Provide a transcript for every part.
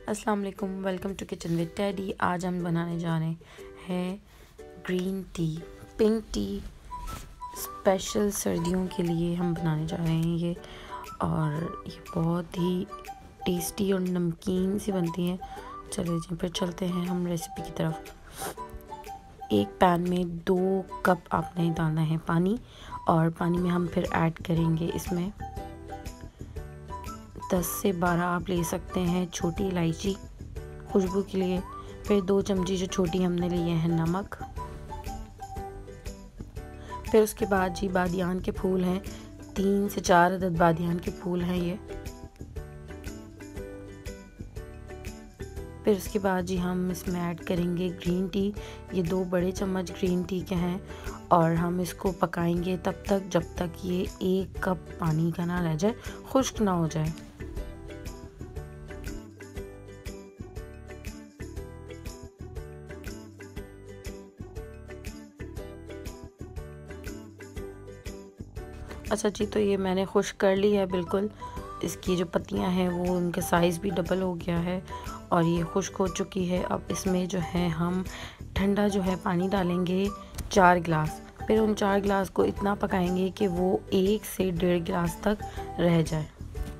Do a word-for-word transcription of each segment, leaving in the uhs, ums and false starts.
अस्सलाम वालेकुम, welcome to kitchen with Teddy. आज हम बनाने जा रहे हैं green tea, pink tea. Special सर्दियों के लिए हम बनाने जा रहे हैं ये, और ये बहुत ही टेस्टी और नमकीन सी बनती हैं। चलिए जी, फिर चलते हैं हम रेसिपी की तरफ। एक पैन में दो कप आपने डालना है पानी, और पानी में हम फिर ऐड करेंगे इसमें दस से बारह आप ले सकते हैं छोटी इलायची खुशबू के लिए। फिर दो चमची जो छोटी हमने लिए हैं नमक। फिर उसके बाद जी बादियान के फूल हैं, तीन से चार अदद बादियान के फूल हैं ये। फिर उसके बाद जी हम इसमें ऐड करेंगे ग्रीन टी। ये दो बड़े चम्मच ग्रीन टी के हैं, और हम इसको पकाएंगे तब तक जब तक ये एक कप पानी का ना रह जाए, खुश्क ना हो जाए। अच्छा जी, तो ये मैंने खुश्क कर ली है बिल्कुल। इसकी जो पत्तियां हैं वो उनका साइज़ भी डबल हो गया है, और ये खुश्क हो चुकी है। अब इसमें जो है हम ठंडा जो है पानी डालेंगे चार गिलास। फिर उन चार गिलास को इतना पकाएंगे कि वो एक से डेढ़ गिलास तक रह जाए।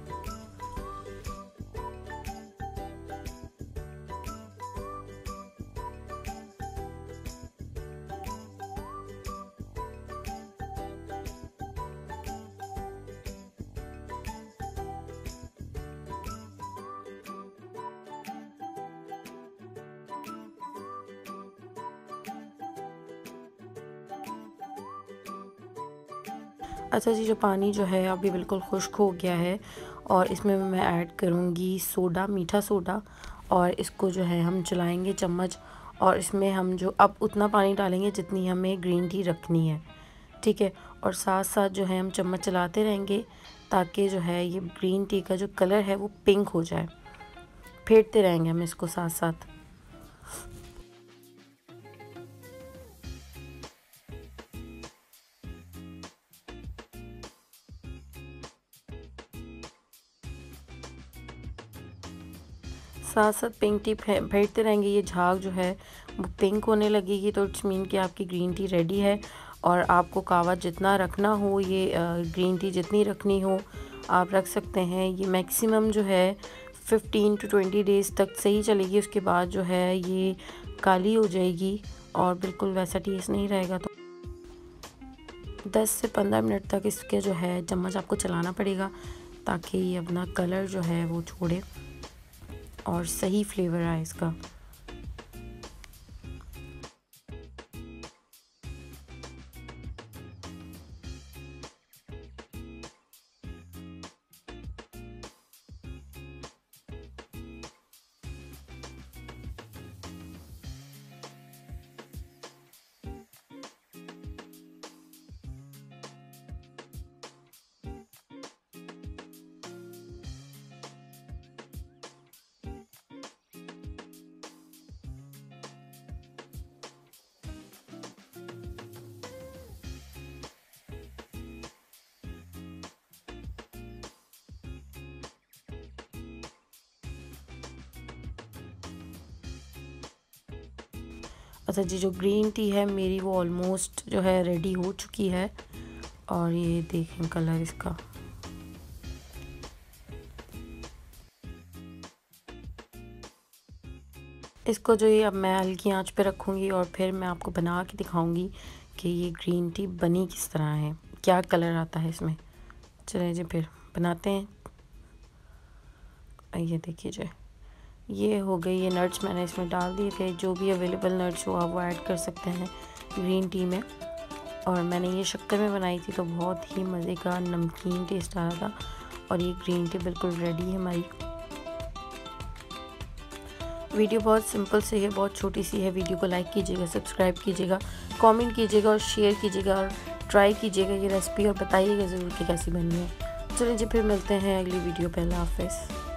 अच्छा जी, जो पानी जो है अभी बिल्कुल खुश्क हो गया है, और इसमें मैं ऐड करूँगी सोडा, मीठा सोडा। और इसको जो है हम चलाएंगे चम्मच, और इसमें हम जो अब उतना पानी डालेंगे जितनी हमें ग्रीन टी रखनी है, ठीक है। और साथ साथ जो है हम चम्मच चलाते रहेंगे ताकि जो है ये ग्रीन टी का जो कलर है वो पिंक हो जाए। फेंटते रहेंगे हम इसको साथ साथ। साथ साथ पिंक टी फेंटते रहेंगे। ये झाग जो है वो पिंक होने लगेगी, तो इट्स मीन कि आपकी ग्रीन टी रेडी है। और आपको कावा जितना रखना हो, ये ग्रीन टी जितनी रखनी हो आप रख सकते हैं। ये मैक्सिमम जो है फिफ्टीन टू ट्वेंटी डेज़ तक सही चलेगी। उसके बाद जो है ये काली हो जाएगी और बिल्कुल वैसा टेस्ट नहीं रहेगा। तो दस से पंद्रह मिनट तक इसके जो है चम्मच आपको चलाना पड़ेगा, ताकि ये अपना कलर जो है वो छोड़े और सही फ्लेवर आए इसका। अच्छा जी, जो ग्रीन टी है मेरी वो ऑलमोस्ट जो है रेडी हो चुकी है, और ये देखें कलर इसका। इसको जो ये अब मैं हल्की आंच पे रखूँगी, और फिर मैं आपको बना के दिखाऊंगी कि ये ग्रीन टी बनी किस तरह है, क्या कलर आता है इसमें। चलिए जी फिर बनाते हैं। ये देखिए जो ये हो गई। ये नट्स मैंने इसमें डाल दिए थे, जो भी अवेलेबल नट्स हो आप वो ऐड कर सकते हैं ग्रीन टी में। और मैंने ये शक्कर में बनाई थी, तो बहुत ही मज़े का नमकीन टेस्ट आ रहा था। और ये ग्रीन टी बिल्कुल रेडी है हमारी। वीडियो बहुत सिंपल सी है, बहुत छोटी सी है। वीडियो को लाइक कीजिएगा, सब्सक्राइब कीजिएगा, कमेंट कीजिएगा और शेयर कीजिएगा, और ट्राई कीजिएगा ये रेसिपी, और बताइएगा ज़रूर कि कैसी बनी है। चलिए जी फिर मिलते हैं अगली वीडियो पे। अल्लाह हाफ़िज़।